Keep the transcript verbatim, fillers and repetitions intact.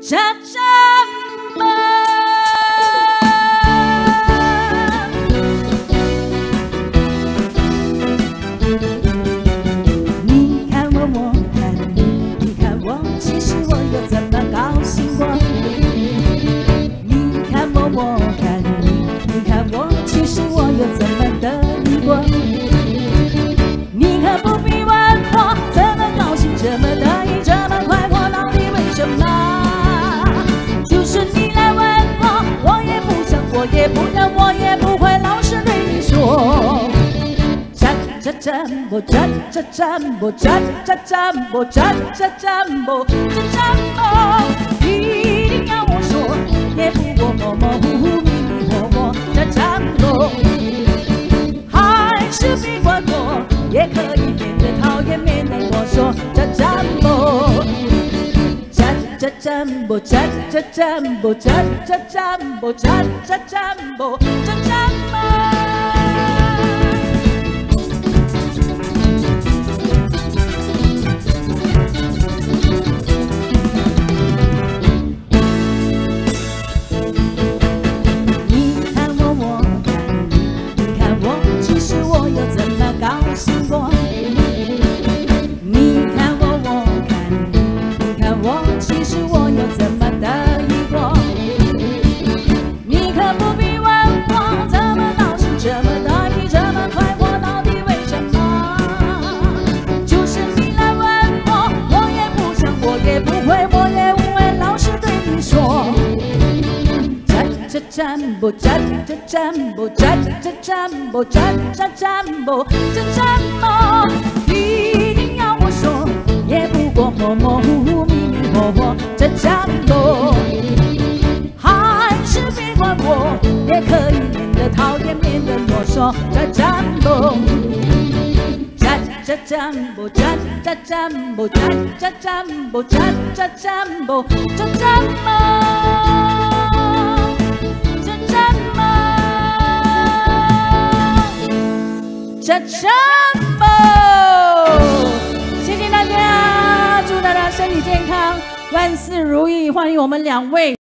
这这么。 有怎么的迷过？你可不必问我怎么高兴，这么得意，这么快活，到底为什么？就是你来问我，我也不想，我也不要，我也不会老实对你说。战战战不战战战不战战战不战战战不战战不，一定要我说，也不过模模糊糊、迷迷糊糊的战不。 是比管我，也可以免得讨厌，免得我说这战不战这战不战这战不战这战不战这战不这战不。 你看我，我看你，你看我，其实我又怎么得意过？你可不必问我怎么高兴，这么得意，这么快活，到底为什么？就是你来问我，我也不想，我也不会，我也不会老实对你说。战这战不战这战不战这战不战这战不这战不。 一定要我说，也不过模模糊糊、迷迷糊糊，这战不，还是别管我，也可以免得讨厌，免得啰嗦，这战不，战这战不战这战不战这战不战这战不这战不，这战不，这战不。 谢谢大家，祝大家身体健康，万事如意！欢迎我们两位。